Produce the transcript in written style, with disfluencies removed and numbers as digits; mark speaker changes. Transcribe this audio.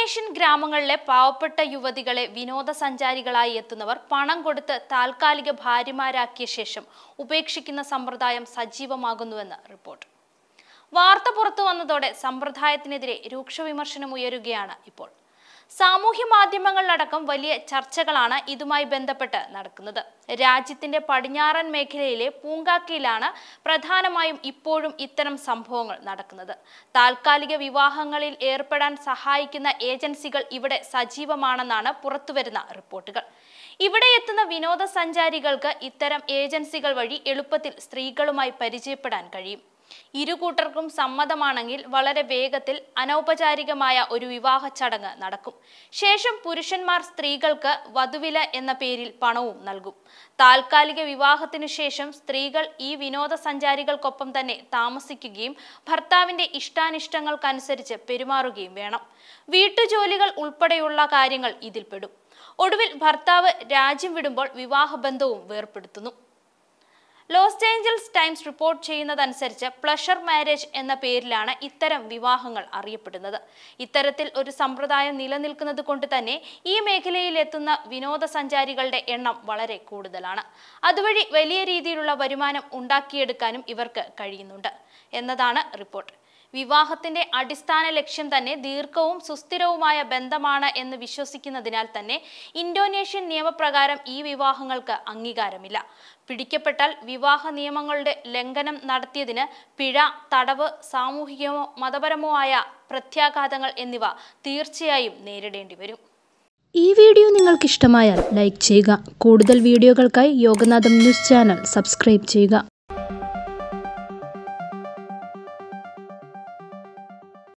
Speaker 1: Indonesian ഗ്രാമങ്ങളിലെ പാവപ്പെട്ട യുവതികളെ വിനോദസഞ്ചാരികളായി എത്തുന്നവർ പണം കൊടുത്ത് താൽക്കാലിക ഭാര്യമാരാക്കിയ ശേഷം ഉപേക്ഷിക്കുന്ന സമ്പ്രദായം സജീവമാകുന്നുവെന്ന് റിപ്പോർട്ട്. വാർത്ത പുറത്തു വന്നതോടെ സമ്പ്രദായത്തിനെതിരെ രൂക്ഷ വിമർശനം ഉയരുകയാണ് ഇപ്പോൾ. സാമൂഹ്യ മാധ്യമങ്ങളിലടക്കം വലിയ ചർച്ചകളാണ് ഇതുമായി ബന്ധപ്പെട്ട് നടക്കുന്നത്. രാജ്യത്തിന്റെ പടിഞ്ഞാറൻ മേഖലയിലെ പൂങ്കാക്കയിലാണ് പ്രധാനമായും ഇപ്പോഴും ഇത്തരം സംഭവങ്ങൾ നടക്കുന്നത്. താൽക്കാലിക വിവാഹങ്ങളിൽ ഏർപ്പെടാൻ സഹായിക്കുന്ന ഏജൻസികൾ ഇവിടെ സജീവമാണെന്നാണ് പുറത്തുവരുന്ന റിപ്പോർട്ടുകൾ. ഇവിടെ എത്തുന്ന വിനോദസഞ്ചാരികൾക്ക് ഇത്തരം ഏജൻസികൾ വഴി എളുപ്പത്തിൽ സ്ത്രീകളുമായി പരിചയപ്പെടാൻ കഴിയും. ഇരുകൂട്ടർക്കും സമ്മതമാണെങ്കിൽ വളരെ വേഗത്തിൽ അനൗപചാരികമായ ഒരു വിവാഹ ചടങ്ങ് നടക്കും. ശേഷം പുരുഷന്മാർ സ്ത്രീകൾക്ക് വധുവില എന്ന പേരിൽ പണവും നൽകും. താൽക്കാലിക വിവാഹത്തിനു ശേഷം സ്ത്രീകൾ ഈ വിനോദസഞ്ചാരികൾക്കൊപ്പം തന്നെ താമസിക്കുകയും ഭർത്താവിന്റെ ഇഷ്ടാനിഷ്ടങ്ങൾക്കനുസരിച്ച് പെരുമാറുകയും വേണം. വീട്ടുജോലികൾ ഉൾപ്പെടെയുള്ള കാര്യങ്ങൾ ഇതിൽപ്പെടും. ഒടുവിൽ ഭർത്താവ് രാജ്യം വിടുമ്പോൾ വിവാഹബന്ധവും വേർപെടുത്തുന്നു. ലോസ് ഏഞ്ചൽസ് ടൈംസ് റിപ്പോർട്ട് ചെയ്യുന്നതനുസരിച്ച് പ്ലഷർ മാരേജ് എന്ന പേരിലാണ് ഇത്തരം വിവാഹങ്ങൾ അറിയപ്പെടുന്നത്. ഇത്തരത്തിൽ ഒരു സമ്പ്രദായം നിലനിൽക്കുന്നത് കൊണ്ട് തന്നെ ഈ മേഖലയിൽ എത്തുന്ന വിനോദസഞ്ചാരികളുടെ എണ്ണം വളരെ കൂടുതലാണ്. അതുവഴി വലിയ രീതിയിലുള്ള വരുമാനം ഉണ്ടാക്കിയെടുക്കാനും ഇവർക്ക് കഴിയുന്നുണ്ട് എന്നതാണ് റിപ്പോർട്ട്. വിവാഹത്തിന്റെ അടിസ്ഥാന ലക്ഷ്യം തന്നെ ദീർഘവും സുസ്ഥിരവുമായ ബന്ധമാണ് എന്ന് വിശ്വസിക്കുന്നതിനാൽ തന്നെ ഇന്തോനേഷ്യൻ നിയമപ്രകാരം ഈ വിവാഹങ്ങൾക്ക് അംഗീകാരമില്ല. പിടിക്കപ്പെട്ടാൽ വിവാഹ നിയമങ്ങളുടെ ലംഘനം നടത്തിയതിന് പിഴ, തടവ്, സാമൂഹികമോ മതപരമോ ആയ പ്രത്യാഘാതങ്ങൾ എന്നിവ തീർച്ചയായും നേരിടേണ്ടി വരും.
Speaker 2: ഈ വീഡിയോ നിങ്ങൾക്ക് ഇഷ്ടമായാൽ ലൈക്ക് ചെയ്യുക. കൂടുതൽ വീഡിയോകൾക്കായി യോഗനാഥം ന്യൂസ് ചാനൽ സബ്സ്ക്രൈബ് ചെയ്യുക.